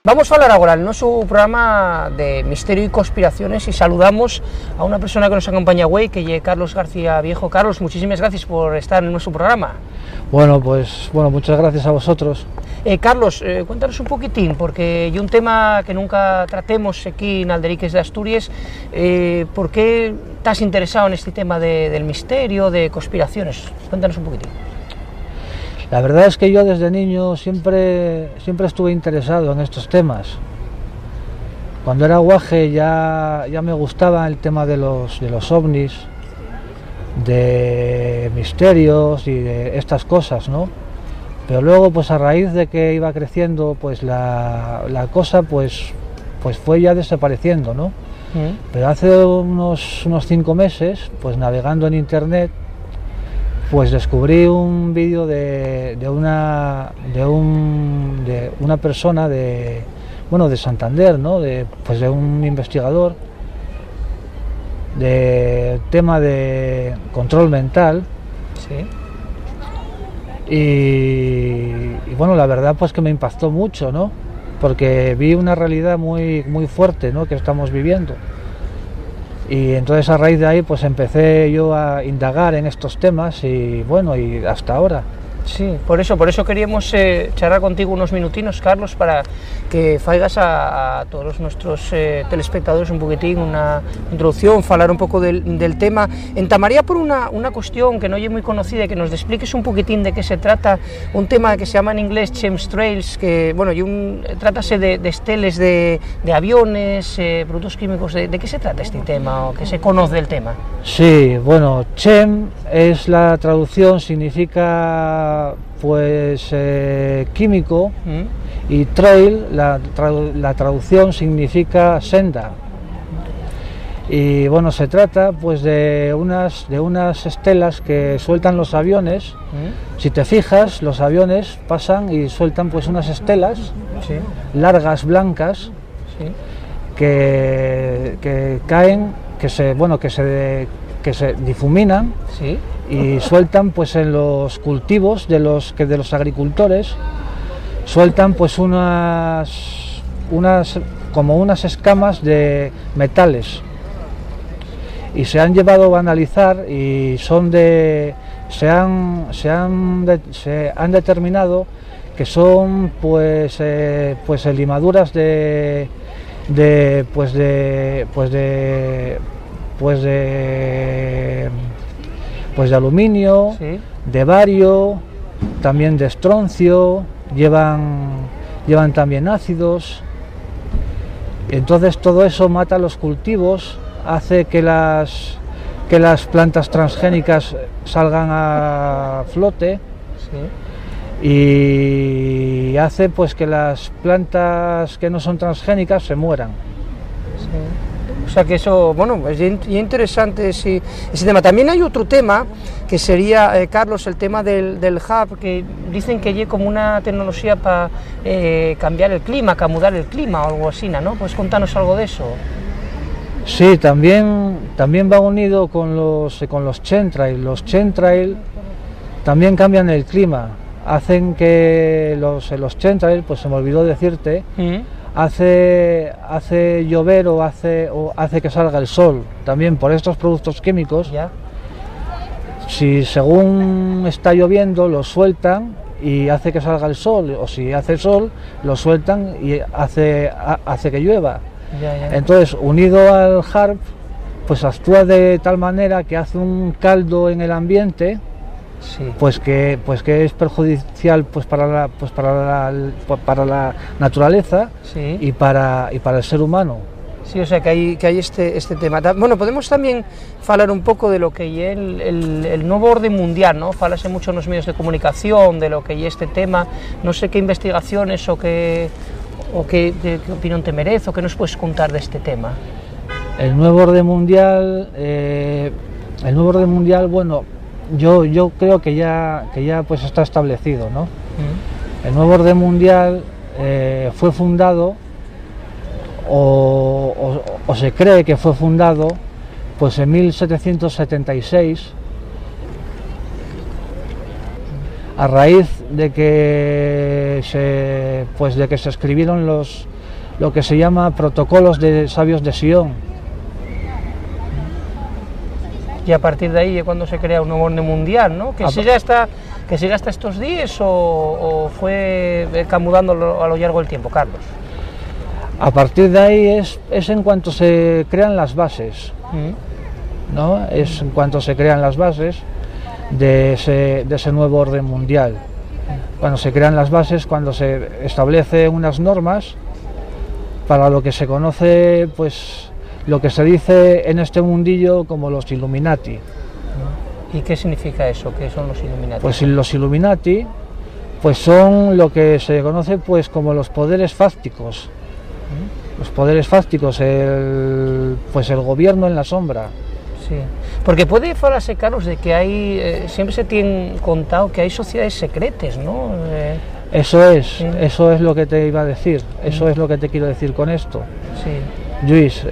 Vamos a hablar ahora en nuestro programa de misterio y conspiraciones y saludamos a una persona que nos acompaña hoy, que es Carlos García Viejo. Carlos, muchísimas gracias por estar en nuestro programa. Bueno, muchas gracias a vosotros. Carlos, cuéntanos un poquitín, porque hay un tema que nunca tratemos aquí en Alderiques de Asturias. ¿Por qué estás interesado en este tema del misterio, de conspiraciones? Cuéntanos un poquitín. La verdad es que yo desde niño siempre estuve interesado en estos temas. Cuando era guaje ya me gustaba el tema de los ovnis, de misterios y de estas cosas, ¿no? Pero luego, pues a raíz de que iba creciendo, pues la cosa pues fue ya desapareciendo, ¿no? Pero hace unos 5 meses, pues navegando en internet, pues descubrí un vídeo de una persona de Santander, ¿no? De un investigador de tema de control mental. Sí. Y bueno, la verdad pues que me impactó mucho, ¿no? Porque vi una realidad muy fuerte, ¿no? Que estamos viviendo. Y entonces a raíz de ahí pues empecé yo a indagar en estos temas y bueno, y hasta ahora. Sí, por eso queríamos charlar contigo unos minutinos, Carlos, para que faigas a todos nuestros telespectadores un poquitín una introducción, hablar un poco del tema. Entamaría por una cuestión que no es muy conocida, que nos expliques un poquitín de qué se trata, un tema que se llama en inglés chemtrails, que bueno, trátase de esteles de aviones, productos químicos. ¿De qué se trata este tema o qué se conoce del tema? Sí, bueno, chem es la traducción, significa químico, y trail, la traducción significa senda. Y bueno, se trata pues de unas estelas que sueltan los aviones. Si te fijas, los aviones pasan y sueltan pues unas estelas, sí, largas, blancas, sí, que caen, que se difuminan, sí, y sueltan pues en los cultivos de los agricultores, sueltan pues como unas escamas de metales, y se han llevado a analizar y se han determinado que son pues limaduras de aluminio, sí, de bario, también de estroncio, llevan también ácidos. Entonces todo eso mata los cultivos, hace que las plantas transgénicas salgan a flote, sí, y hace pues que las plantas que no son transgénicas se mueran. Sí. O sea que eso, bueno, es interesante ese tema. También hay otro tema que sería, Carlos, el tema del hub, que dicen que hay como una tecnología para cambiar el clima, camudar el clima o algo así, ¿no? ¿Puedes contarnos algo de eso? Sí, también va unido con los chemtrails. Los chemtrails también cambian el clima, hacen que los chemtrails, pues se me olvidó decirte, hace llover o hace que salga el sol, también por estos productos químicos. ¿Ya? Si según está lloviendo lo sueltan y hace que salga el sol, o si hace sol lo sueltan y hace que llueva. Ya. Entonces, unido al HAARP, pues actúa de tal manera que hace un caldo en el ambiente, sí, pues que es perjudicial pues para la naturaleza, sí, y para el ser humano. Sí, o sea que hay este tema. Bueno, podemos también hablar un poco de lo que es el nuevo orden mundial, ¿no? Falase mucho en los medios de comunicación de lo que es este tema. No sé qué investigaciones o qué opinión te merece o qué nos puedes contar de este tema. El nuevo orden mundial, bueno, yo creo que ya pues está establecido, ¿no? El nuevo orden mundial fue fundado o se cree que fue fundado pues en 1776 a raíz de que se escribieron lo que se llama protocolos de sabios de Sion. Y a partir de ahí es cuando se crea un nuevo orden mundial, ¿no? Que siga hasta estos días o fue camudando a lo largo del tiempo, Carlos. A partir de ahí es en cuanto se crean las bases, ¿no? Es en cuanto se crean las bases de ese nuevo orden mundial. Cuando se crean las bases, cuando se establecen unas normas para lo que se conoce, pues lo que se dice en este mundillo como los Illuminati. ¿Y qué significa eso? ¿Qué son los Illuminati? Pues los Illuminati pues son lo que se conoce pues como los poderes fácticos. Los poderes fácticos, el gobierno en la sombra. Sí, porque puede falarse, Carlos, de que hay, siempre se tiene contado que hay sociedades secretas, ¿no? Eso es lo que te iba a decir, eso es lo que te quiero decir con esto. Sí. Luis,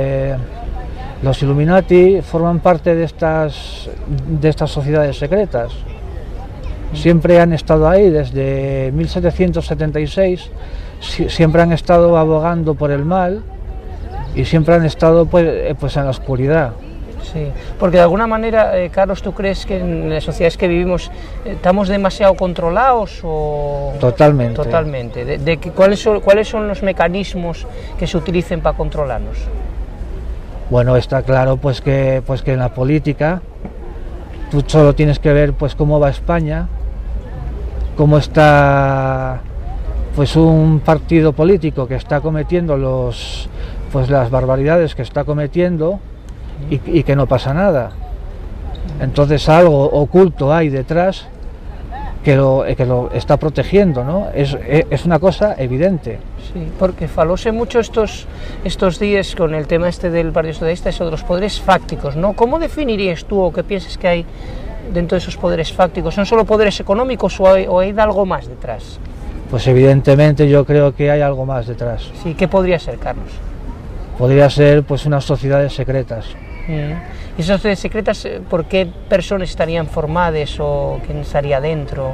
los Illuminati forman parte de estas sociedades secretas. Siempre han estado ahí desde 1776, siempre han estado abogando por el mal y siempre han estado pues en la oscuridad. Sí, porque de alguna manera, Carlos, ¿tú crees que en las sociedades que vivimos estamos demasiado controlados o...? Totalmente. Totalmente. ¿Cuáles son los mecanismos que se utilicen para controlarnos? Bueno, está claro pues que en la política tú solo tienes que ver pues cómo va España, cómo está pues un partido político que está cometiendo las barbaridades que está cometiendo y que no pasa nada. Entonces algo oculto hay detrás que lo está protegiendo, ¿no? Es una cosa evidente. Sí, porque falóse mucho estos días con el tema del Partido Socialista, eso de los poderes fácticos, ¿no? ¿Cómo definirías tú o qué piensas que hay dentro de esos poderes fácticos? ¿Son solo poderes económicos o hay algo más detrás? Pues evidentemente yo creo que hay algo más detrás. Sí, ¿qué podría ser, Carlos? Podría ser pues unas sociedades secretas. ¿Y esas sociedades secretas por qué personas estarían formadas o quién estaría dentro?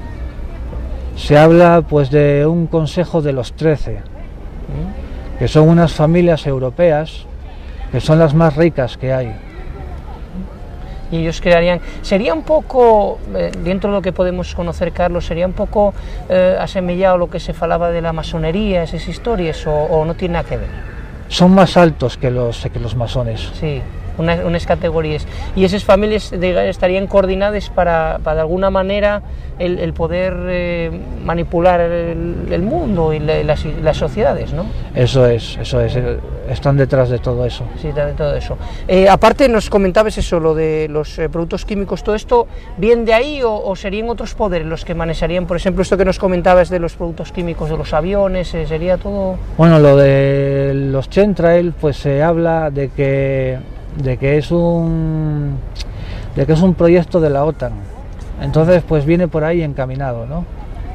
Se habla pues de un consejo de los 13, que son unas familias europeas que son las más ricas que hay. Y ellos crearían, sería un poco, dentro de lo que podemos conocer, Carlos, sería un poco asemejado a lo que se falaba de la masonería, esas historias, o no tiene nada que ver. Son más altos que los masones. Sí, unas categorías. Y esas familias estarían coordinadas para de alguna manera el poder manipular el mundo y las sociedades, ¿no? Eso es, están detrás de todo eso. Sí, de todo eso. Aparte nos comentabas eso, lo de los productos químicos, ¿todo esto viene de ahí o serían otros poderes los que manejarían, por ejemplo, esto que nos comentabas de los productos químicos de los aviones, sería todo...? Bueno, lo de los chemtrails, pues se habla de que es un proyecto de la OTAN, entonces pues viene por ahí encaminado, ¿no?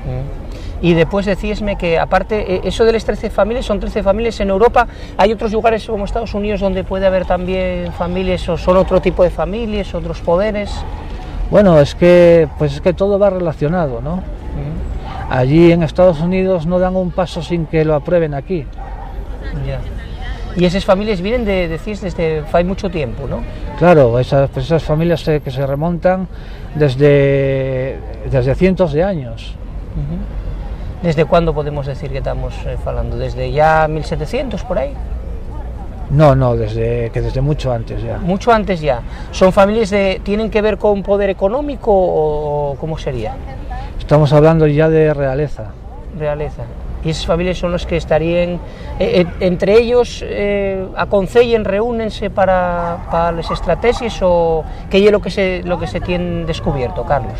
Y después decíasme que aparte, eso de las 13 familias, son 13 familias en Europa, ¿hay otros lugares como Estados Unidos donde puede haber también familias o son otro tipo de familias, otros poderes? Bueno, es que todo va relacionado, ¿no? Allí en Estados Unidos no dan un paso sin que lo aprueben aquí. Ya. Y esas familias vienen decís desde hace mucho tiempo, ¿no? Claro, esas familias que se remontan desde cientos de años. ¿Desde cuándo podemos decir que estamos hablando? ¿Desde ya 1700 por ahí? No, desde mucho antes ya. Mucho antes ya. ¿Son familias tienen que ver con poder económico o cómo sería? Estamos hablando ya de realeza. Realeza. Y esas familias son los que estarían, entre ellos, aconsellen, reúnense para las estrategias o qué es lo que se tiene descubierto, Carlos.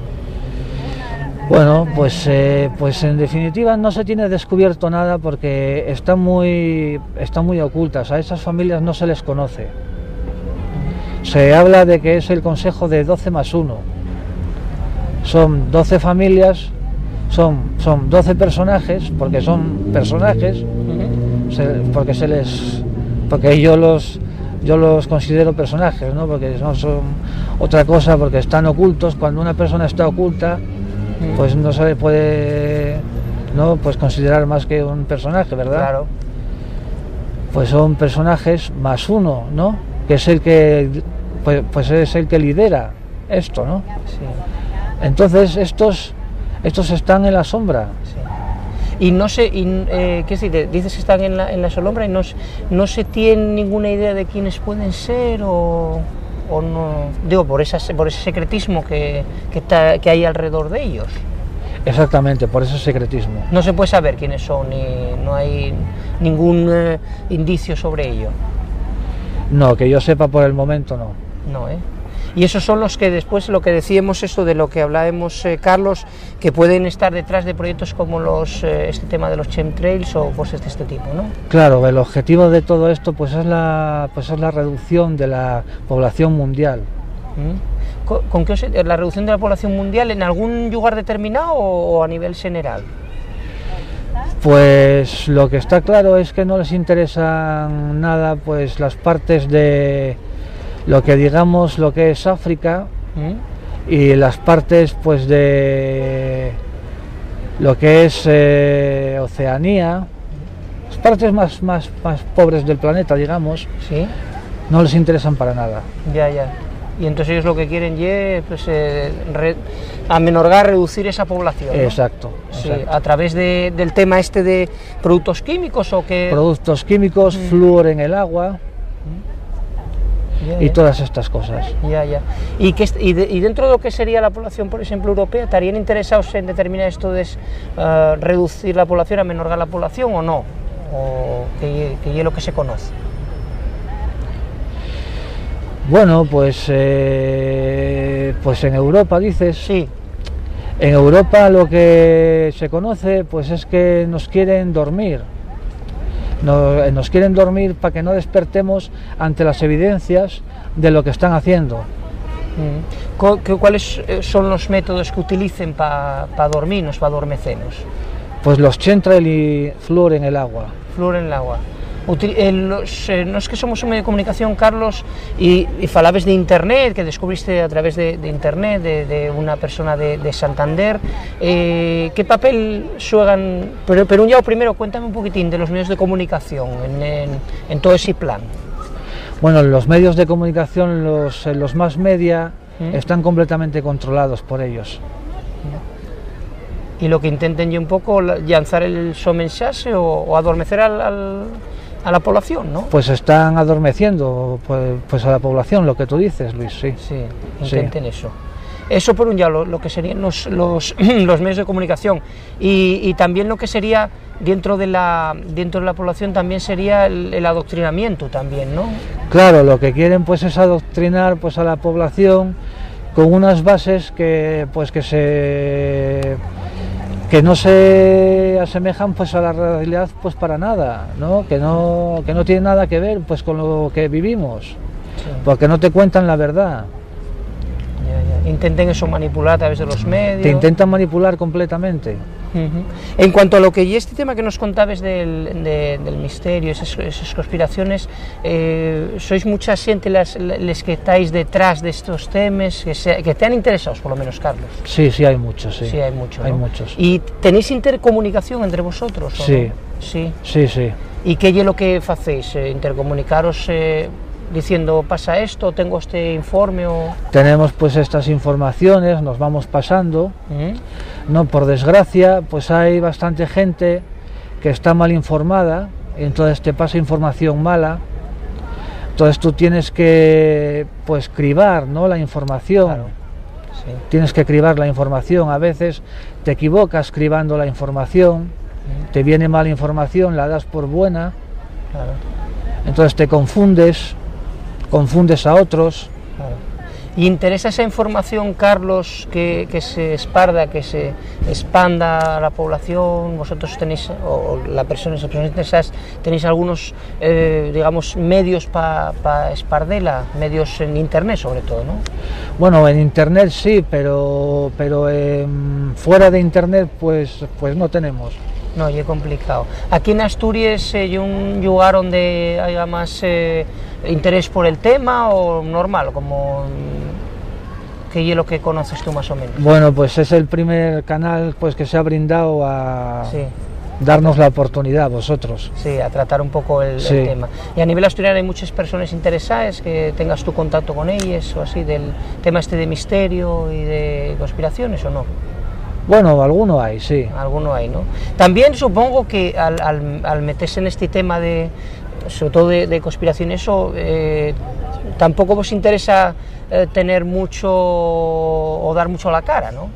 Bueno, pues en definitiva no se tiene descubierto nada porque están muy ocultas, a esas familias no se les conoce. Se habla de que es el consejo de 12 más 1. Son 12 familias, son 12 personajes, porque son personajes, porque yo los considero personajes, ¿no? Porque no son otra cosa, porque están ocultos. Cuando una persona está oculta, pues no se le puede, ¿no?, pues considerar más que un personaje, ¿verdad? Claro. Pues son personajes más uno, ¿no?, que es el que, pues es el que lidera esto, ¿no? Sí. Entonces estos están en la sombra. Sí. Y no sé, ¿qué es decir? Dices que están en la sombra y no se tiene ninguna idea de quiénes pueden ser o no, digo, por ese secretismo que hay alrededor de ellos. Exactamente, por ese secretismo. No se puede saber quiénes son y no hay ningún indicio sobre ello. No, que yo sepa por el momento no. No, ¿eh? Y esos son los que después, lo que decíamos, esto de lo que hablábamos, Carlos, que pueden estar detrás de proyectos como este tema de los chemtrails o cosas de este tipo, ¿no? Claro, el objetivo de todo esto pues es la reducción de la población mundial. ¿Con qué la reducción de la población mundial en algún lugar determinado o a nivel general? Pues lo que está claro es que no les interesan nada pues las partes de lo que es África y las partes pues de lo que es Oceanía, las partes más pobres del planeta, digamos. Sí. No les interesan para nada. Ya. Y entonces ellos lo que quieren es pues, amenorgar, reducir esa población, ¿no? Exacto. Sí, a través del tema este de productos químicos o que... Productos químicos, flúor en el agua y todas estas cosas. Ya. Y dentro de lo que sería la población, por ejemplo, europea, ¿estarían interesados en determinar esto de reducir la población, amenorgar la población o no? ¿O que es lo que se conoce? Bueno, pues en Europa, dices. Sí. En Europa lo que se conoce pues es que nos quieren dormir. Nos quieren dormir para que no despertemos ante las evidencias de lo que están haciendo. ¿Cuáles son los métodos que utilicen para dormirnos, para adormecernos? Pues los chemtrail y flúor en el agua. Flúor en el agua. No es que somos un medio de comunicación, Carlos, y falabes de internet, que descubriste a través de internet, de una persona de Santander. ¿Qué papel juegan? Pero ya primero cuéntame un poquitín de los medios de comunicación en todo ese plan. Bueno, los medios de comunicación, los más media, están completamente controlados por ellos. Y lo que intenten yo un poco lanzar su mensaje o adormecer a la población, ¿no? Pues están adormeciendo pues a la población, lo que tú dices, Luis, sí. Sí, intenten eso. Eso por un lado, lo que serían los medios de comunicación y también lo que sería dentro de la población también sería el adoctrinamiento también, ¿no? Claro, lo que quieren pues es adoctrinar pues a la población con unas bases que no se asemejan pues a la realidad pues para nada, ¿no? Que no tiene nada que ver pues con lo que vivimos, sí. Porque no te cuentan la verdad. Ya. Intenten eso manipular a través de los medios. Te intentan manipular completamente. En cuanto a lo que y este tema que nos contabas del misterio, esas conspiraciones, sois mucha gente las que estáis detrás de estos temas, que te han interesado, por lo menos, Carlos. Sí, hay muchos, sí. Sí, hay muchos, ¿no? Hay muchos. ¿Y tenéis intercomunicación entre vosotros? Sí. ¿No? Sí. ¿Y qué es lo que hacéis? ¿Intercomunicaros diciendo pasa esto, tengo este informe o...? Tenemos pues estas informaciones, nos vamos pasando, ¿no? Por desgracia pues hay bastante gente que está mal informada, entonces te pasa información mala, entonces tú tienes que pues cribar, ¿no?, la información. Claro. Sí. Tienes que cribar la información, a veces te equivocas cribando la información, te viene mala información, la das por buena, claro. Entonces te confundes a otros. Claro. ¿Y interesa esa información, Carlos, que se esparda, que se expanda a la población? Vosotros tenéis, o las personas interesadas, tenéis algunos, digamos, medios para esparderla, medios en internet sobre todo, ¿no? Bueno, en internet sí, pero fuera de internet pues no tenemos. No, y es complicado. Aquí en Asturias hay un lugar donde haya más interés por el tema o normal, como ¿qué es lo que conoces tú más o menos? Bueno, pues es el primer canal pues que se ha brindado a Sí. darnos la oportunidad vosotros. Sí, a tratar un poco el tema. Y a nivel asturiano hay muchas personas interesadas, que tengas tu contacto con ellas o así, del tema este de misterio y de conspiraciones, ¿o no? Bueno, alguno hay, sí. Alguno hay, ¿no? También supongo que al meterse en este tema de, sobre todo de conspiración, eso, tampoco os interesa tener mucho o dar mucho la cara, ¿no?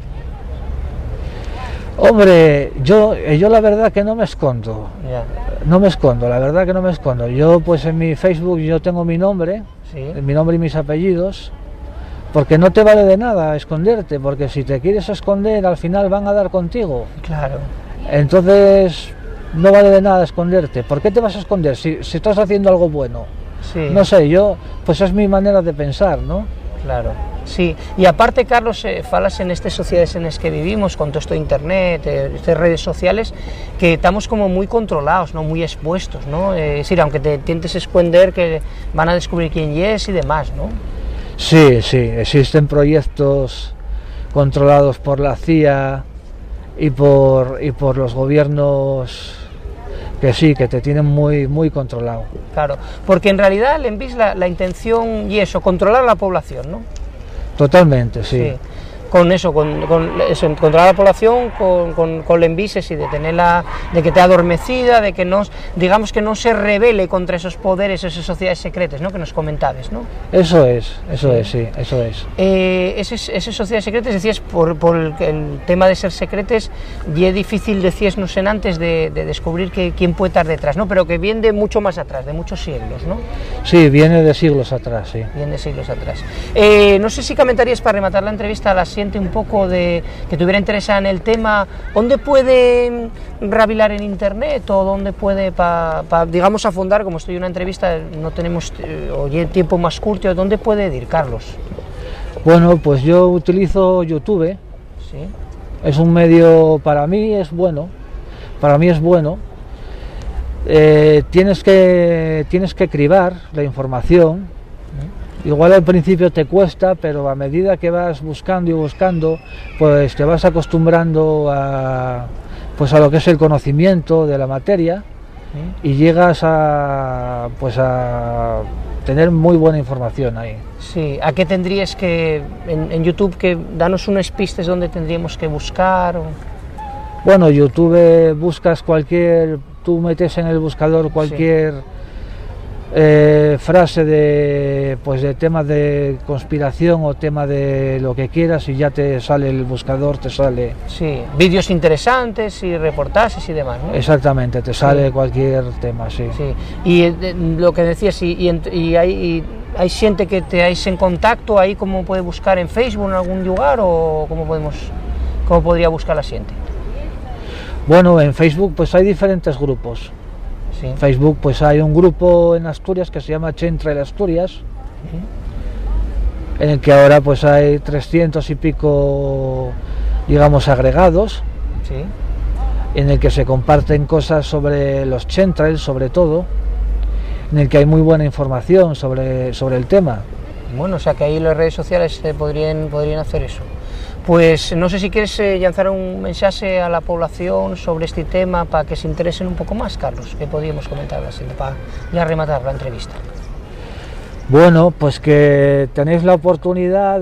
Hombre, yo la verdad que no me escondo. Ya. No me escondo, la verdad que no me escondo. Yo pues en mi Facebook yo tengo mi nombre, Sí. mi nombre y mis apellidos, porque no te vale de nada esconderte, porque si te quieres esconder al final van a dar contigo. Claro. Entonces no vale de nada esconderte. ¿Por qué te vas a esconder si estás haciendo algo bueno? Sí. No sé, pues es mi manera de pensar, ¿no? Claro, sí. Y aparte, Carlos, falas en estas sociedades en las que vivimos, con todo esto de internet, estas redes sociales, que estamos como muy controlados, ¿no? Muy expuestos, ¿no? Es decir, aunque te intentes esconder, que van a descubrir quién es y demás, ¿no? Sí, sí, existen proyectos controlados por la CIA y por los gobiernos que sí, que te tienen muy controlado. Claro, porque en realidad el envis la intención y eso, controlar la población, ¿no? Totalmente, sí. Sí. Con eso, controlar la población, con el envises y de tenerla, de que esté adormecida, de que no, digamos que no se rebele contra esos poderes, esas sociedades secretas, ¿no? Que nos comentabas, ¿no? Eso es, sí, eso es. Esas sociedades secretas, decías, por el tema de ser secretas, y es difícil, decías en antes, de descubrir quién puede estar detrás, ¿no? Pero que viene de mucho más atrás, de muchos siglos, ¿no? Sí, viene de siglos atrás, sí. Viene de siglos atrás. No sé si comentarías, para rematar la entrevista, la siente un poco de que tuviera interesada en el tema, ¿dónde puede rabilar en internet o dónde puede, digamos, afondar, como estoy en una entrevista, no tenemos tiempo más corto, ¿dónde puede ir, Carlos? Bueno, pues yo utilizo YouTube. Sí. Es un medio, para mí es bueno, tienes que cribar la información. Igual al principio te cuesta, pero a medida que vas buscando y buscando, pues te vas acostumbrando a lo que es el conocimiento de la materia y llegas a tener muy buena información ahí. Sí, ¿a qué tendrías que, en YouTube, que danos unas pistas donde tendríamos que buscar? Bueno, YouTube buscas tú metes en el buscador cualquier... Sí. Frase de temas de conspiración o tema de lo que quieras y ya te sale el buscador, te sale... Sí, vídeos interesantes y reportajes y demás, ¿no? Exactamente, te sale cualquier tema, sí. Sí. Y lo que decías, y hay gente que te hayas en contacto ahí, ¿cómo puede buscar en Facebook en algún lugar o cómo podría buscar la gente? Bueno, en Facebook pues hay diferentes grupos. Sí. En Facebook pues hay un grupo en Asturias que se llama Chemtrail Asturias, en el que ahora pues hay 300 y pico, digamos, agregados, sí. En el que se comparten cosas sobre los chemtrails, sobre todo, en el que hay muy buena información sobre el tema. Bueno, o sea que ahí las redes sociales podrían hacer eso. Pues no sé si quieres lanzar un mensaje a la población sobre este tema para que se interesen un poco más, Carlos, que podríamos comentar así, para ya rematar la entrevista. Bueno, pues que tenéis la oportunidad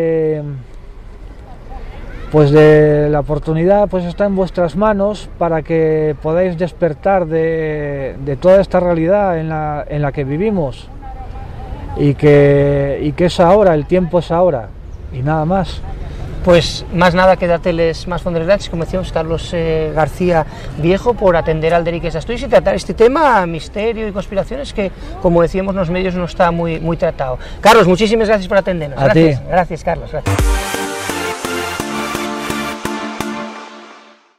la oportunidad está en vuestras manos para que podáis despertar de toda esta realidad en la que vivimos y que es ahora, el tiempo es ahora y nada más. Pues más nada que dárteles más fondos gratis, como decíamos, Carlos García Viejo, por atender al Deriques de Asturias y tratar este tema, misterio y conspiraciones, que, como decíamos, en los medios no está muy tratado. Carlos, muchísimas gracias por atendernos. Gracias, Carlos. Gracias.